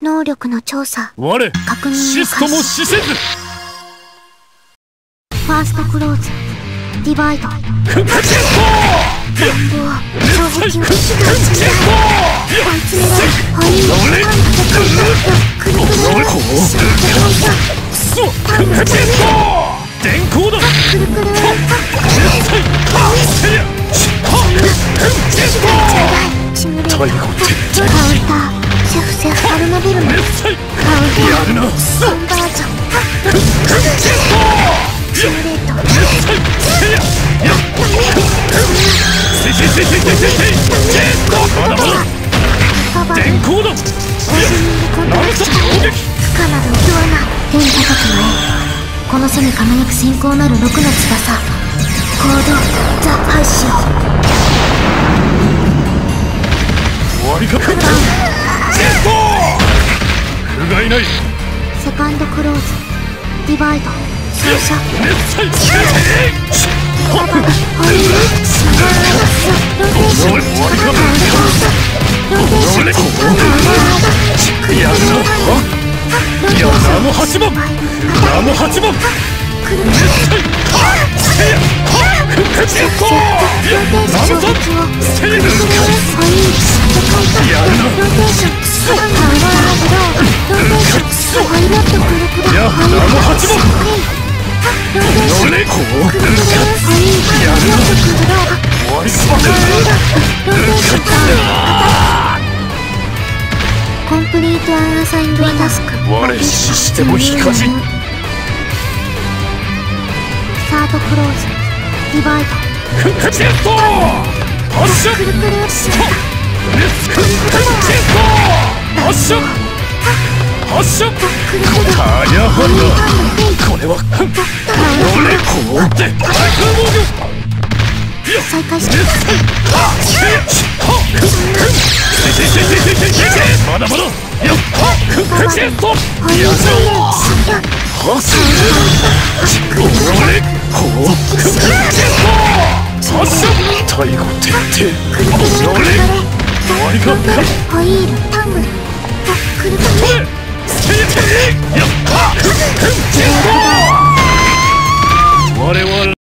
能力の調査我確認シストも死せず。 ファーストクローズディバイド復活し願望障壁を意志が打ち乱れ追い詰められハイーパンクルクル電光だ。 くるくる意志がシミュレーターカウンターセフセフアルナベルマカウンターコンバージョンシミュレート電光だ。 不可なる器な天高くの絵この背に輝く閃光なる6の翼行動ザ・ハイシ終わりか。不甲斐ない。 セカンドクローズディバイド照射コンプリートアンアサインドタスク我死しても非かじ。 サードクローズディバイド発射くるくる発射これは再開してまだまだ最後徹底ホイールタングルくるくる我々